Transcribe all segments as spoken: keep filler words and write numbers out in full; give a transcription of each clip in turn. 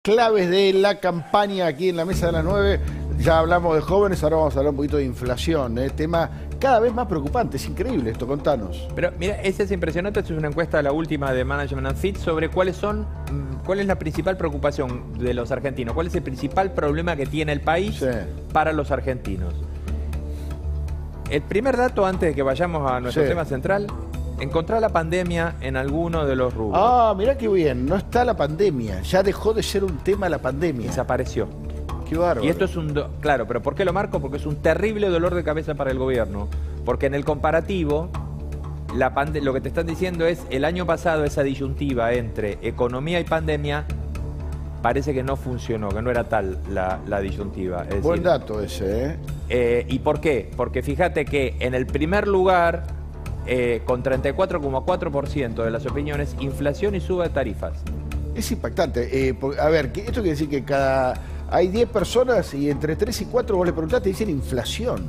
Claves de la campaña aquí en la mesa de las nueve. Ya hablamos de jóvenes, ahora vamos a hablar un poquito de inflación, ¿eh? Tema cada vez más preocupante, es increíble esto, contanos. Pero mira, ese es impresionante, esto es una encuesta, la última de Management and Fit, sobre cuáles son, cuál es la principal preocupación de los argentinos, cuál es el principal problema que tiene el país sí. para los argentinos. El primer dato, antes de que vayamos a nuestro sí. tema central, encontrar la pandemia en alguno de los rubros. Ah, mirá qué bien, no está la pandemia, ya dejó de ser un tema la pandemia. Desapareció. Qué bárbaro. Y esto es un... Do... Claro, pero ¿por qué lo marco? Porque es un terrible dolor de cabeza para el gobierno. Porque en el comparativo, la pande... lo que te están diciendo es, el año pasado esa disyuntiva entre economía y pandemia parece que no funcionó, que no era tal la, la disyuntiva. Es Buen decir, dato ese, ¿eh? ¿eh? ¿Y por qué? Porque fíjate que en el primer lugar... Eh, con treinta y cuatro coma cuatro por ciento de las opiniones, inflación y suba de tarifas. Es impactante. Eh, porque, a ver, esto quiere decir que cada hay diez personas y entre tres y cuatro vos le preguntás, te dicen inflación.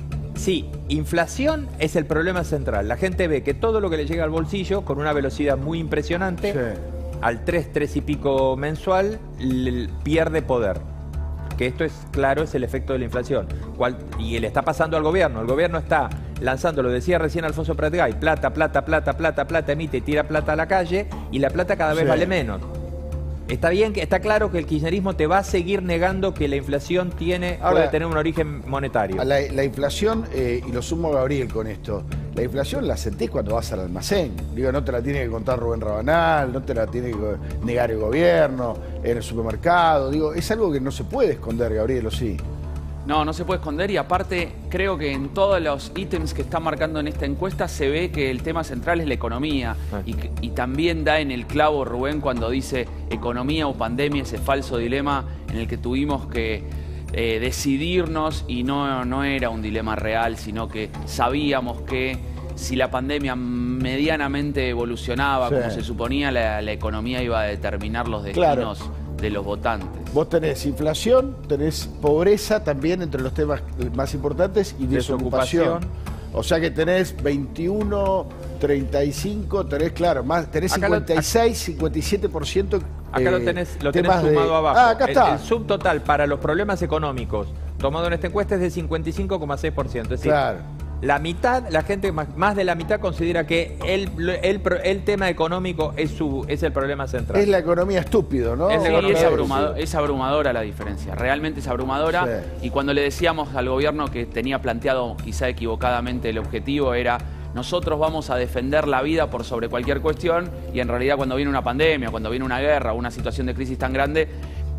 Sí, inflación es el problema central. La gente ve que todo lo que le llega al bolsillo, con una velocidad muy impresionante, sí. al tres, tres y pico mensual, le, pierde poder. Que esto es, claro, es el efecto de la inflación. Cual, y le está pasando al gobierno. El gobierno está lanzando, lo decía recién Alfonso Pratgay, plata, plata, plata, plata, plata, emite y tira plata a la calle, y la plata cada vez sí. vale menos. Está bien, que está claro que el kirchnerismo te va a seguir negando que la inflación tiene, Ahora, puede tener un origen monetario. La, la inflación, eh, y lo sumo a Gabriel con esto, la inflación la sentís cuando vas al almacén. Digo, no te la tiene que contar Rubén Rabanal, no te la tiene que negar el gobierno, en el supermercado. Digo, es algo que no se puede esconder, Gabriel, ¿o sí? No, no se puede esconder, y aparte creo que en todos los ítems que está marcando en esta encuesta se ve que el tema central es la economía. Ah. Y, y también da en el clavo Rubén cuando dice economía o pandemia, ese falso dilema en el que tuvimos que eh, decidirnos, y no, no era un dilema real, sino que sabíamos que si la pandemia medianamente evolucionaba sí. como se suponía, la, la economía iba a determinar los destinos claro. de los votantes. Vos tenés inflación, tenés pobreza también entre los temas más importantes y desocupación. desocupación. O sea que tenés veintiuno, treinta y cinco, tenés, claro, más, tenés acá cincuenta y seis, lo, cincuenta y siete por ciento. Acá eh, lo tenés, lo tenés sumado de... abajo. Ah, acá está. El, el subtotal para los problemas económicos tomado en esta encuesta es de cincuenta y cinco coma seis por ciento. Es decir, claro. la mitad, la gente, más, más de la mitad considera que el, el, el tema económico es, su, es el problema central. Es la economía estúpido, ¿no? Es, sí, es, abrumador, es abrumadora la diferencia, realmente es abrumadora. Sí. Y cuando le decíamos al gobierno que tenía planteado quizá equivocadamente el objetivo era nosotros vamos a defender la vida por sobre cualquier cuestión, y en realidad cuando viene una pandemia, cuando viene una guerra o una situación de crisis tan grande,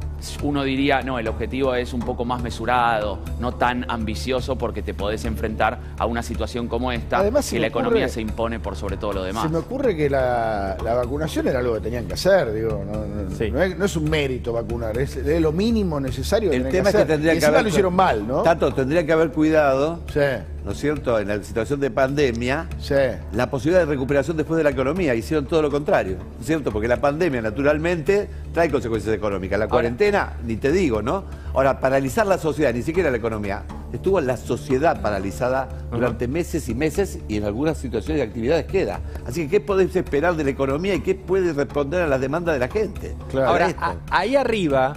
uno diría, no, el objetivo es un poco más mesurado, no tan ambicioso, porque te podés enfrentar a una situación como esta. Además, que la ocurre, economía se impone por sobre todo lo demás. Se me ocurre que la, la vacunación era algo que tenían que hacer, digo, no, no, sí. no, es, no es un mérito vacunar, es, es lo mínimo necesario. El tema que es que tendría y que haber... lo hicieron mal, ¿no? Tato, tendría que haber cuidado, sí. ¿no es cierto?, en la situación de pandemia, sí. la posibilidad de recuperación después de la economía. Hicieron todo lo contrario, ¿no es cierto? Porque la pandemia, naturalmente, trae consecuencias económicas. La Ahora, cuarentena, ni te digo, ¿no? Ahora, paralizar la sociedad, ni siquiera la economía. Estuvo la sociedad paralizada durante uh-huh. meses y meses, y en algunas situaciones y actividades queda. Así que, ¿qué podés esperar de la economía y qué puede responder a las demandas de la gente? Claro. Ahora, a, ahí arriba,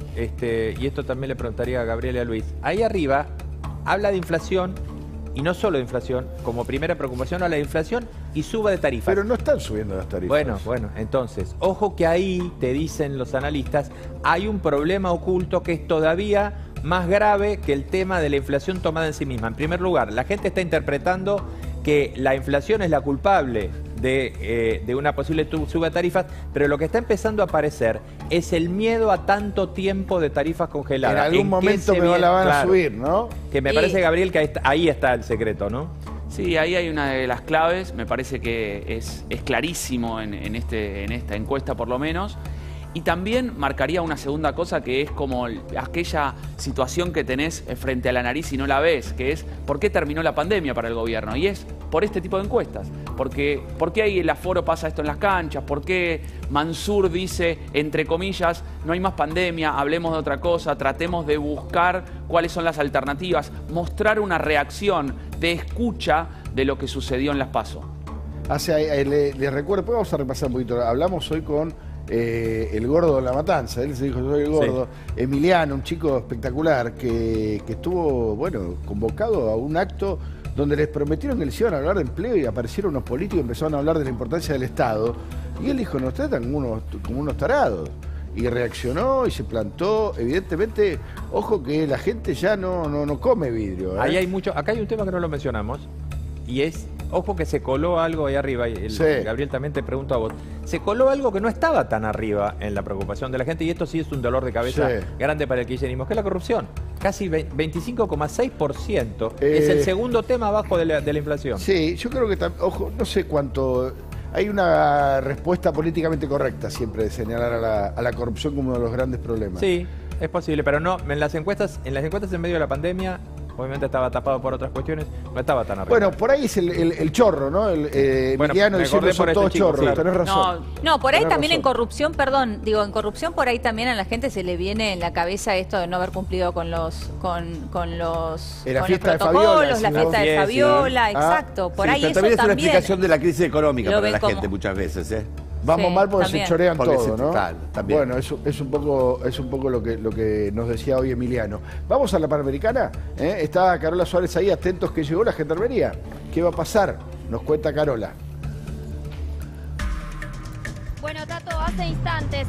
este, y esto también le preguntaría a Gabriel y a Luis, ahí arriba habla de inflación, y no solo de inflación, como primera preocupación habla de inflación y suba de tarifas. Pero no están subiendo las tarifas. Bueno, bueno, entonces, ojo que ahí, te dicen los analistas, hay un problema oculto que es todavía más grave que el tema de la inflación tomada en sí misma. En primer lugar, la gente está interpretando que la inflación es la culpable de, eh, de una posible suba de tarifas, pero lo que está empezando a aparecer es el miedo a tanto tiempo de tarifas congeladas. En algún ¿En momento me viene? la van claro, a subir, ¿no? Que me y... parece, Gabriel, que ahí está, ahí está el secreto, ¿no? Sí, ahí hay una de las claves, me parece que es, es clarísimo en, en, este, en esta encuesta por lo menos. Y también marcaría una segunda cosa, que es como aquella situación que tenés frente a la nariz y no la ves, que es ¿por qué terminó la pandemia para el gobierno? Y es por este tipo de encuestas. Porque, ¿por qué ahí el aforo pasa esto en las canchas? ¿Por qué Mansur dice, entre comillas, no hay más pandemia, hablemos de otra cosa, tratemos de buscar cuáles son las alternativas? Mostrar una reacción de escucha de lo que sucedió en las PASO. Hace, eh, le, les recuerdo, pues vamos a repasar un poquito. Hablamos hoy con eh, el gordo de la matanza, él se dijo yo soy el gordo, sí. Emiliano, un chico espectacular que, que estuvo, bueno, convocado a un acto donde les prometieron que les iban a hablar de empleo y aparecieron unos políticos y empezaron a hablar de la importancia del Estado. Y él dijo, nos tratan como unos, como unos tarados. Y reaccionó y se plantó. Evidentemente, ojo que la gente ya no, no, no come vidrio. ¿eh? Ahí hay mucho, acá hay un tema que no lo mencionamos, y es, ojo que se coló algo ahí arriba, y el, sí. Gabriel también te pregunto a vos, se coló algo que no estaba tan arriba en la preocupación de la gente, y esto sí es un dolor de cabeza sí. grande para el kirchnerismo, que es la corrupción. Casi veinticinco coma seis por ciento eh, es el segundo tema abajo de la, de la inflación. Sí, yo creo que, ojo, no sé cuánto... Hay una respuesta políticamente correcta siempre de señalar a la, a la corrupción como uno de los grandes problemas. Sí, es posible, pero no, en las encuestas, en las encuestas en medio de la pandemia, obviamente estaba tapado por otras cuestiones, no estaba tan arriba. Bueno, por ahí es el, el, el chorro, ¿no? El eh, bueno, Emiliano diciendo son todos este chorros, sí. Tenés razón. No, no por ahí tenés también razón. En corrupción, perdón, digo, en corrupción por ahí también a la gente se le viene en la cabeza esto de no haber cumplido con los con, con los, la con fiesta los protocolos, de Fabiola, la ¿sí, fiesta no? de Fabiola, sí, sí. exacto. Por sí, ahí pero eso también es una también explicación de la crisis económica lo para la como... gente muchas veces, ¿eh? Vamos sí, mal porque también. se chorean porque todo, se, ¿no? Tal, también. Bueno, eso es un poco, es un poco lo que, lo que nos decía hoy Emiliano. Vamos a la Panamericana. ¿eh? Está Carola Suárez ahí, atentos que llegó la gendarmería. ¿Qué va a pasar? Nos cuenta Carola. Bueno, Tato, hace instantes